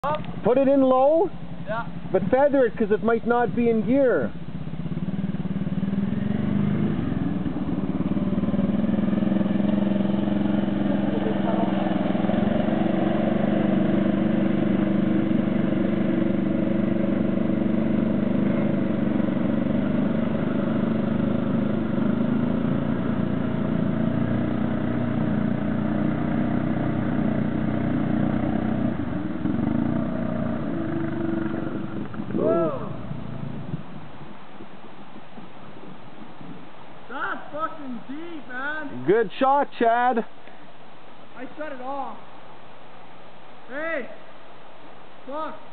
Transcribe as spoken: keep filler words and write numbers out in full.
Up. Put it in low, Yeah. but feather it because it might not be in gear. That's fucking deep, man. Good shot, Chad. I shut it off. Hey! Fuck!